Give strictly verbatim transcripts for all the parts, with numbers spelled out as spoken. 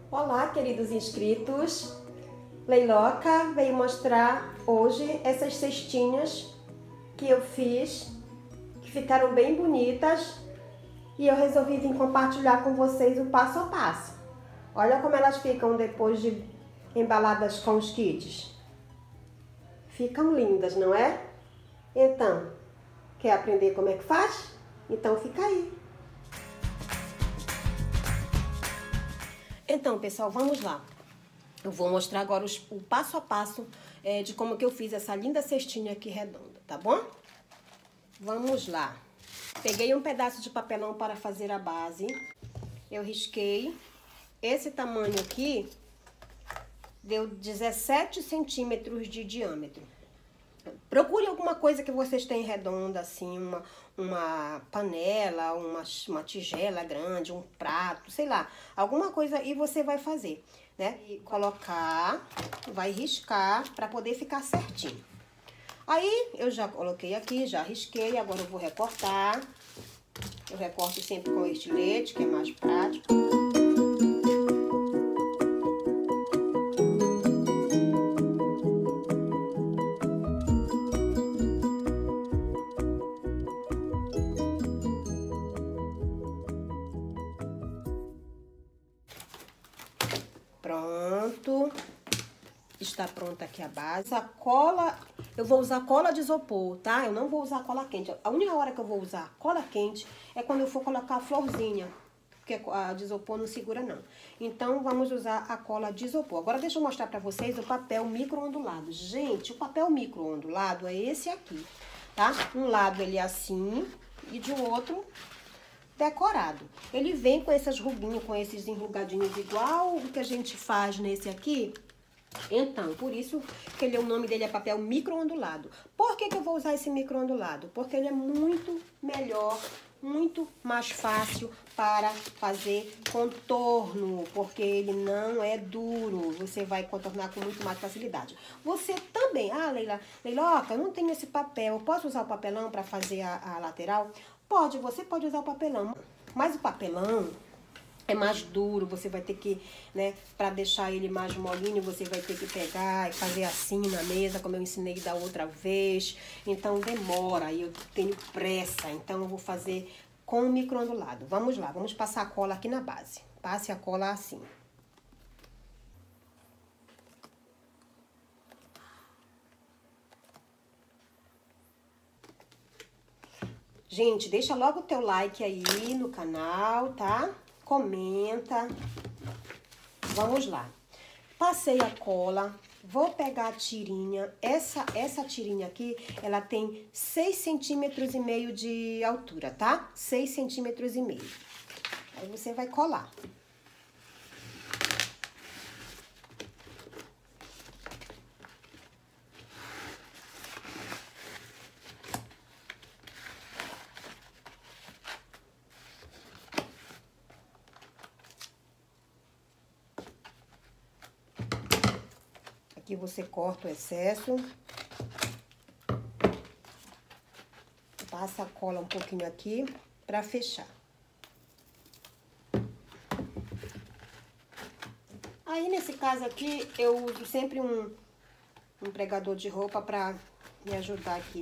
Olá, queridos inscritos. Leiloca veio mostrar hoje essas cestinhas que eu fiz, que ficaram bem bonitas, e eu resolvi vir compartilhar com vocês o passo a passo. Olha como elas ficam depois de embaladas com os kits. Ficam lindas, não é? Então, quer aprender como é que faz? Então fica aí. Então, pessoal, vamos lá. Eu vou mostrar agora os, o passo a passo é, de como que eu fiz essa linda cestinha aqui redonda, tá bom? Vamos lá. Peguei um pedaço de papelão para fazer a base. Eu risquei. Esse tamanho aqui deu dezessete centímetros de diâmetro. Procure alguma coisa que vocês tenham redonda, assim, uma, uma panela, uma, uma tigela grande, um prato, sei lá, alguma coisa, e você vai fazer, né? E colocar, vai riscar para poder ficar certinho. Aí, eu já coloquei aqui, já risquei, agora eu vou recortar. Eu recorto sempre com estilete, que é mais prático. Pronto, está pronta aqui a base. A cola, eu vou usar cola de isopor, tá? Eu não vou usar cola quente. A única hora que eu vou usar cola quente é quando eu for colocar a florzinha, porque a de isopor não segura não. Então, vamos usar a cola de isopor. Agora, deixa eu mostrar pra vocês o papel micro-ondulado. Gente, o papel micro-ondulado é esse aqui, tá? Um lado ele é assim e de outro decorado. Ele vem com essas ruguinhas, com esses enrugadinhos igual o que a gente faz nesse aqui. Então, por isso que ele, o nome dele é papel micro-ondulado. Por que que eu vou usar esse micro-ondulado? Porque ele é muito melhor, muito mais fácil para fazer contorno, porque ele não é duro. Você vai contornar com muito mais facilidade. Você também, ah, Leila, Leiloca, eu não tenho esse papel, eu posso usar o papelão para fazer a, a lateral? Pode, você pode usar o papelão, mas o papelão é mais duro, você vai ter que, né, para deixar ele mais molinho, você vai ter que pegar e fazer assim na mesa, como eu ensinei da outra vez. Então demora, e eu tenho pressa, então eu vou fazer com o micro-ondulado. Vamos lá, vamos passar a cola aqui na base. Passe a cola assim. Gente, deixa logo o teu like aí no canal, tá? Comenta. Vamos lá. Passei a cola, vou pegar a tirinha. Essa, essa tirinha aqui, ela tem seis centímetros e meio de altura, tá? seis centímetros e meio. Aí você vai colar. Aqui você corta o excesso. Passa a cola um pouquinho aqui pra fechar. Aí, nesse caso aqui, eu uso sempre um, um pregador de roupa pra me ajudar aqui.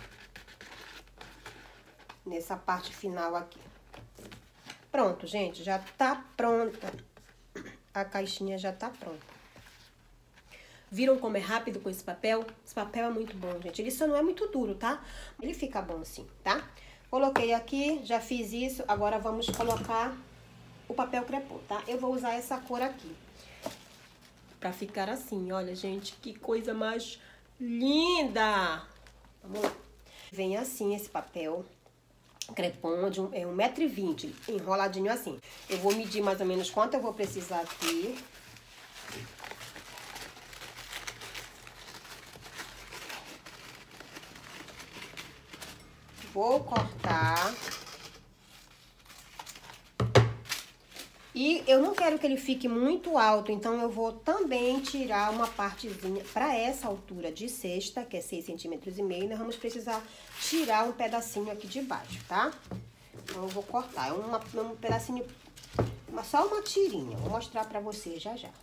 Nessa parte final aqui. Pronto, gente, já tá pronta. A caixinha já tá pronta. Viram como é rápido com esse papel? Esse papel é muito bom, gente. Ele só não é muito duro, tá? Ele fica bom assim, tá? Coloquei aqui, já fiz isso. Agora vamos colocar o papel crepom, tá? Eu vou usar essa cor aqui. Pra ficar assim, olha, gente, que coisa mais linda! Vamos lá. Vem assim esse papel crepom, de um, é um metro e vinte, enroladinho assim. Eu vou medir mais ou menos quanto eu vou precisar aqui. Vou cortar. E eu não quero que ele fique muito alto, então eu vou também tirar uma partezinha para essa altura de cesta, que é seis centímetros e meio. Nós vamos precisar tirar um pedacinho aqui de baixo, tá? Então eu vou cortar, é uma, um pedacinho Uma, só uma tirinha. Vou mostrar pra você já já.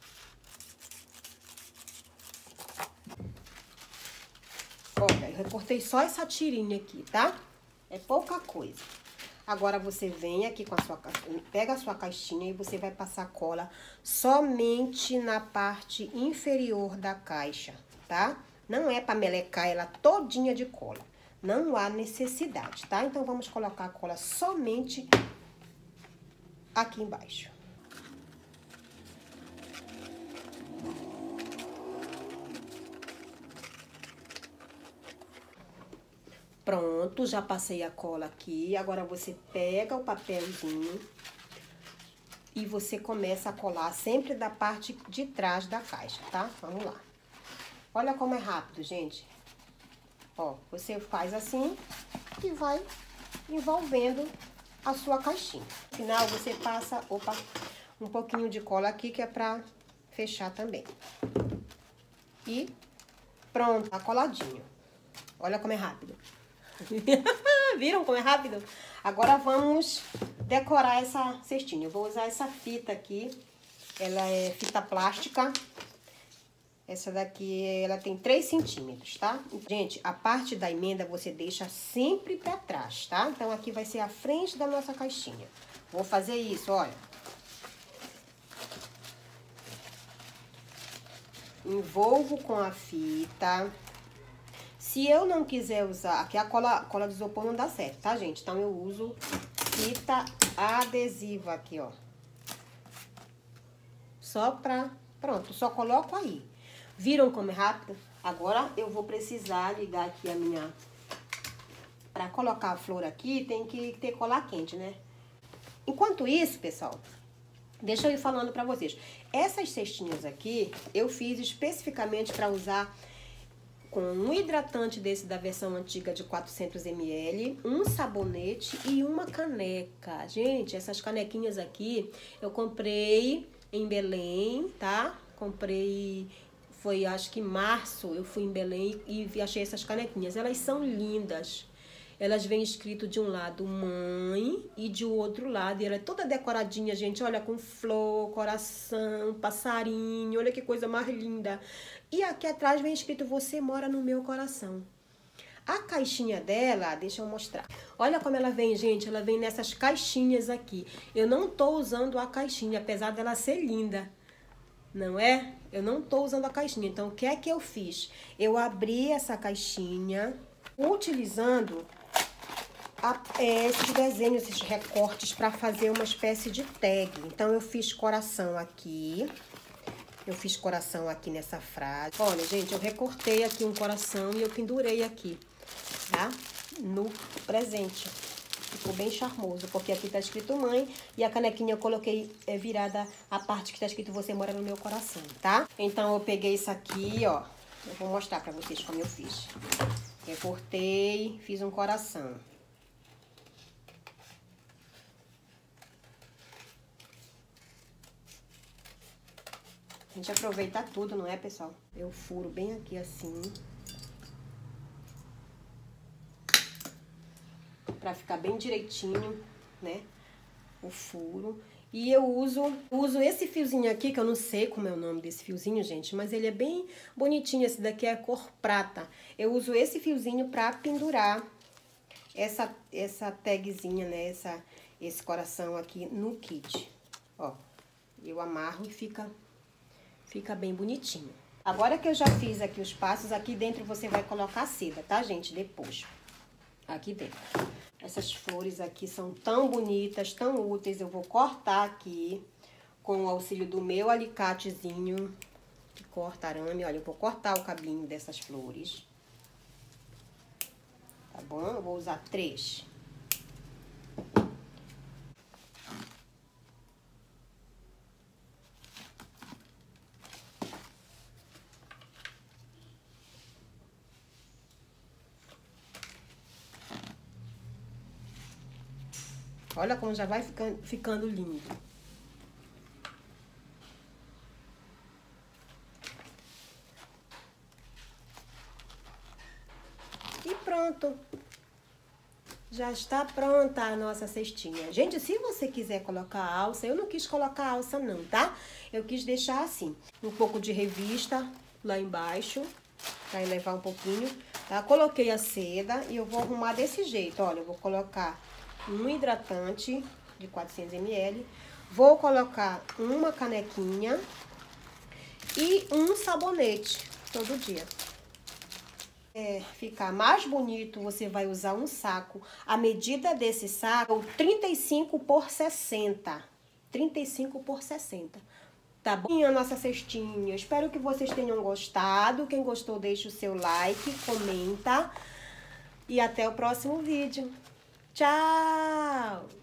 Olha, eu recortei só essa tirinha aqui, tá? É pouca coisa. Agora, você vem aqui com a sua... Pega a sua caixinha e você vai passar cola somente na parte inferior da caixa, tá? Não é pra melecar ela todinha de cola. Não há necessidade, tá? Então, vamos colocar a cola somente aqui embaixo. Pronto, já passei a cola aqui. Agora, você pega o papelzinho e você começa a colar sempre da parte de trás da caixa, tá? Vamos lá. Olha como é rápido, gente. Ó, você faz assim e vai envolvendo a sua caixinha. No final, você passa, opa, um pouquinho de cola aqui, que é pra fechar também. E pronto, tá coladinho. Olha como é rápido. Viram como é rápido? Agora vamos decorar essa cestinha. Eu vou usar essa fita aqui. Ela é fita plástica. Essa daqui, ela tem três centímetros, tá? Gente, a parte da emenda você deixa sempre pra trás, tá? Então, aqui vai ser a frente da nossa caixinha. Vou fazer isso, olha. Envolvo com a fita. Se eu não quiser usar... Aqui a cola, cola de isopor não dá certo, tá, gente? Então, eu uso fita adesiva aqui, ó. Só pra... Pronto, só coloco aí. Viram como é rápido? Agora, eu vou precisar ligar aqui a minha... Pra colocar a flor aqui, tem que ter cola quente, né? Enquanto isso, pessoal, deixa eu ir falando pra vocês. Essas cestinhas aqui, eu fiz especificamente pra usar... com um hidratante desse da versão antiga de quatrocentos mililitros, um sabonete e uma caneca. Gente, essas canequinhas aqui eu comprei em Belém, tá? Comprei, foi acho que em março, eu fui em Belém e achei essas canequinhas. Elas são lindas. Elas vêm escrito de um lado mãe e de outro lado. E ela é toda decoradinha, gente. Olha, com flor, coração, passarinho. Olha que coisa mais linda. E aqui atrás vem escrito, você mora no meu coração. A caixinha dela, deixa eu mostrar. Olha como ela vem, gente. Ela vem nessas caixinhas aqui. Eu não tô usando a caixinha, apesar dela ser linda. Não é? Eu não tô usando a caixinha. Então, o que é que eu fiz? Eu abri essa caixinha utilizando... A, é, esses desenhos, esses recortes para fazer uma espécie de tag. Então, eu fiz coração aqui. Eu fiz coração aqui nessa frase. Olha, gente, eu recortei aqui um coração e eu pendurei aqui, tá? No presente. Ficou bem charmoso, porque aqui tá escrito mãe e a canequinha eu coloquei é, virada a parte que tá escrito você mora no meu coração, tá? Então, eu peguei isso aqui, ó. Eu vou mostrar pra vocês como eu fiz. Recortei, fiz um coração. A gente aproveita tudo, não é, pessoal? Eu furo bem aqui assim. Pra ficar bem direitinho, né? O furo. E eu uso, uso esse fiozinho aqui, que eu não sei como é o nome desse fiozinho, gente. Mas ele é bem bonitinho. Esse daqui é cor prata. Eu uso esse fiozinho pra pendurar essa, essa tagzinha, né? Essa, esse coração aqui no kit. Ó, eu amarro e fica... Fica bem bonitinho. Agora que eu já fiz aqui os passos, aqui dentro você vai colocar a seda, tá, gente? Depois. Aqui dentro. Essas flores aqui são tão bonitas, tão úteis. Eu vou cortar aqui com o auxílio do meu alicatezinho que corta arame. Olha, eu vou cortar o cabinho dessas flores. Tá bom? Eu vou usar três. Olha como já vai ficando, ficando lindo. E pronto. Já está pronta a nossa cestinha. Gente, se você quiser colocar alça, eu não quis colocar alça não, tá? Eu quis deixar assim, um pouco de revista lá embaixo, vai levar um pouquinho, tá? Coloquei a seda e eu vou arrumar desse jeito, olha, eu vou colocar um hidratante de quatrocentos mililitros, vou colocar uma canequinha e um sabonete todo dia. É, ficar mais bonito, você vai usar um saco. A medida desse saco é trinta e cinco por sessenta. trinta e cinco por sessenta. Tá bom? E a nossa cestinha. Espero que vocês tenham gostado. Quem gostou, deixa o seu like, comenta. E até o próximo vídeo. Tchau!